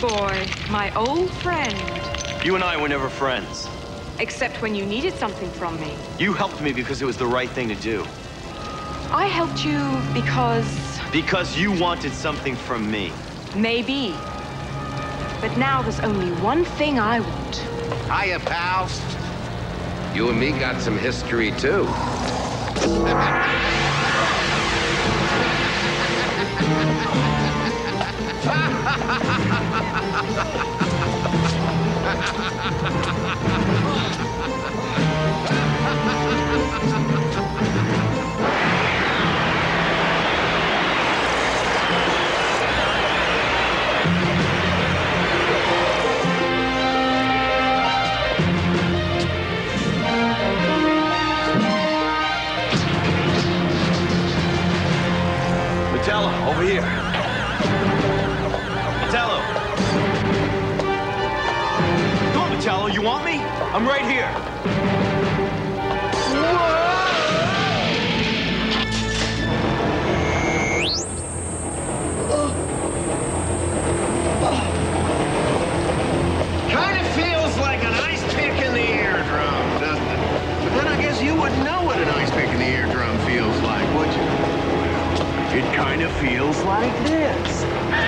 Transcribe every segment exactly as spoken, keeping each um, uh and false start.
Superboy, my old friend. You and I were never friends. Except when you needed something from me. You helped me because it was the right thing to do. I helped you because... Because you wanted something from me. Maybe. But now there's only one thing I want. Hiya, pals. You and me got some history, too. Metallo, over here. Metallo. Come on, Metallo, you want me? I'm right here. Kind of feels like an ice pick in the eardrum, doesn't it? But then I guess you wouldn't know what an ice pick in the eardrum feels like, would you? It kind of feels like this.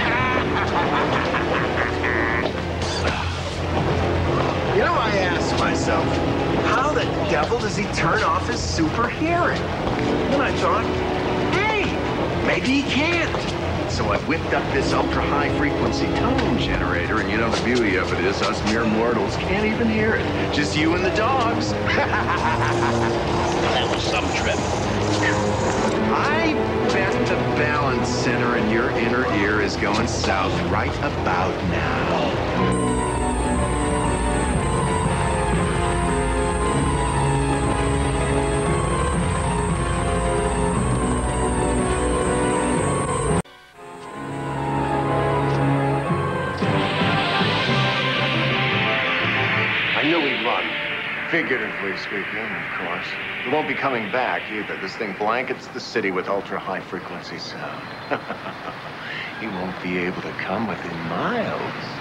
You know, I asked myself, how the devil does he turn off his super hearing? Then I thought, hey, maybe he can't. So I whipped up this ultra-high frequency tone generator, and you know the beauty of it is us mere mortals can't even hear it. Just you and the dogs. That was some trip. I bet the balance center in your inner ear is going south right about now. I knew he'd run. Figuratively speaking, of course. He won't be coming back either. This thing blankets the city with ultra-high frequency sound. He won't be able to come within miles.